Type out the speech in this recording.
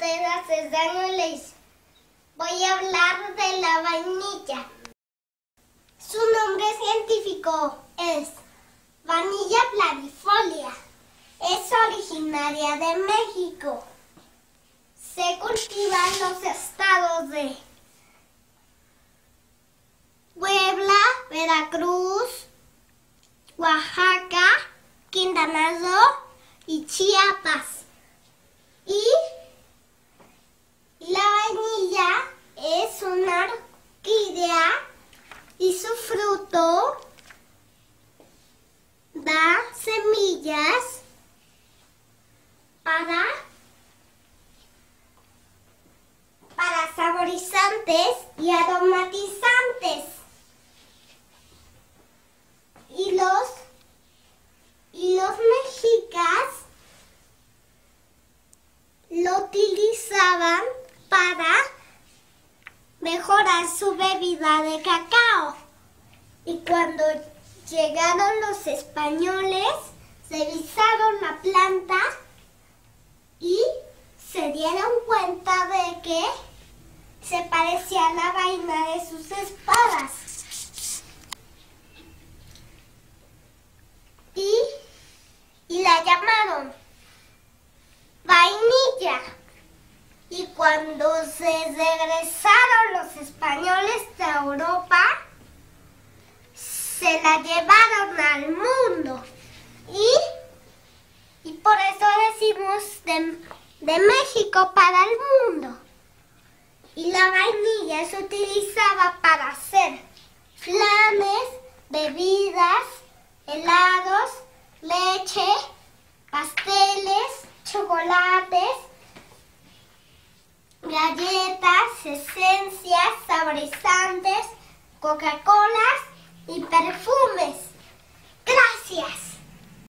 te haces daño, Liz. Voy a hablar de la vainilla. Su nombre científico es Vanilla planifolia. Es originaria de México. Se cultiva en los estados de Puebla, Veracruz, Oaxaca, Quintana Roo y Chiapas. Y la vainilla es una orquídea y su fruto da semillas para saborizantes y aromatizantes. Y los mexicas lo utilizaban para mejorar su bebida de cacao. Y cuando llegaron los españoles, revisaron la planta y se dieron cuenta de que se parecía a la vaina de sus espadas. Y la llamaron vainilla. Y cuando se regresaron los españoles de Europa, se la llevaron al mundo. Y por eso decimos de México para el mundo. Y la vainilla se utilizaba para hacer flanes, bebidas, helados, leche, pasteles, chocolates, galletas, esencias, saborizantes, Coca-Colas